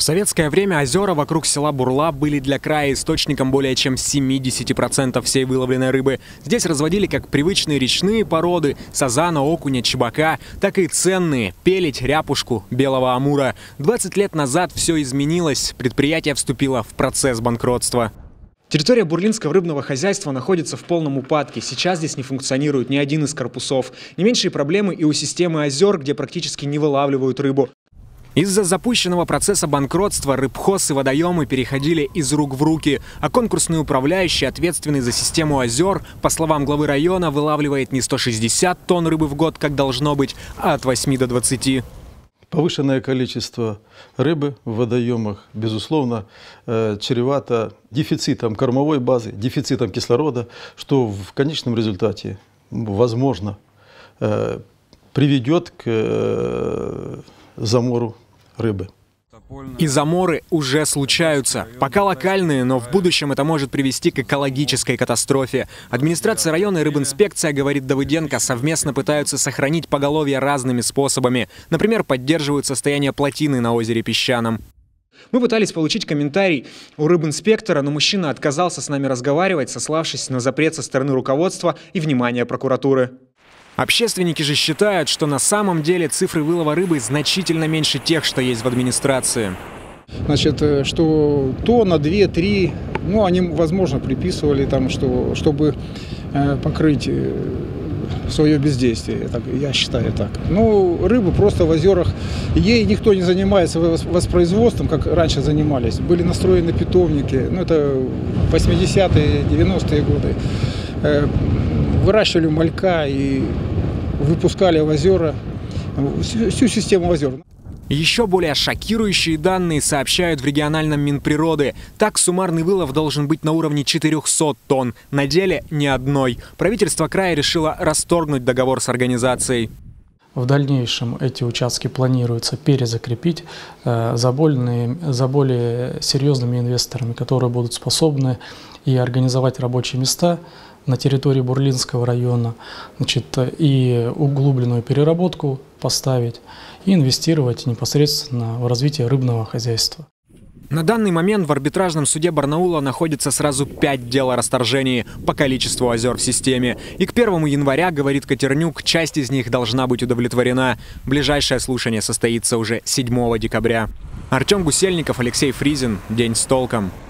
В советское время озера вокруг села Бурла были для края источником более чем 70% всей выловленной рыбы. Здесь разводили как привычные речные породы – сазана, окуня, чебака, так и ценные – пеледь, ряпушку, белого амура. 20 лет назад все изменилось, предприятие вступило в процесс банкротства. Территория бурлинского рыбного хозяйства находится в полном упадке. Сейчас здесь не функционирует ни один из корпусов. Не меньшие проблемы и у системы озер, где практически не вылавливают рыбу. Из-за запущенного процесса банкротства рыбхоз и водоемы переходили из рук в руки, а конкурсный управляющий, ответственный за систему озер, по словам главы района, вылавливает не 160 тонн рыбы в год, как должно быть, а от 8 до 20. Повышенное количество рыбы в водоемах, безусловно, чревато дефицитом кормовой базы, дефицитом кислорода, что в конечном результате, возможно, приведет к замору рыбы. И заморы уже случаются. Пока локальные, но в будущем это может привести к экологической катастрофе. Администрация района и рыбинспекция, говорит Давыденко, совместно пытаются сохранить поголовье разными способами. Например, поддерживают состояние плотины на озере Песчаном. Мы пытались получить комментарий у рыбинспектора, но мужчина отказался с нами разговаривать, сославшись на запрет со стороны руководства и внимания прокуратуры. Общественники же считают, что на самом деле цифры вылова рыбы значительно меньше тех, что есть в администрации. Значит, что тонна, 2-3, ну, они, возможно, приписывали там, что, чтобы покрыть свое бездействие, я считаю так. Ну, рыбу просто в озерах, ей никто не занимается воспроизводством, как раньше занимались. Были настроены питомники, ну, это 80-е, 90-е годы. Выращивали малька и выпускали в озера, всю систему озер. Еще более шокирующие данные сообщают в региональном Минприроды. Так, суммарный вылов должен быть на уровне 400 тонн. На деле ни одной. Правительство края решило расторгнуть договор с организацией. В дальнейшем эти участки планируется перезакрепить за более серьезными инвесторами, которые будут способны и организовать рабочие места на территории Бурлинского района, значит, и углубленную переработку поставить, и инвестировать непосредственно в развитие рыбного хозяйства. На данный момент в арбитражном суде Барнаула находится сразу 5 дел о расторжении по количеству озер в системе. И к 1 января, говорит Катернюк, часть из них должна быть удовлетворена. Ближайшее слушание состоится уже 7 декабря. Артем Гусельников, Алексей Фризин. День с толком.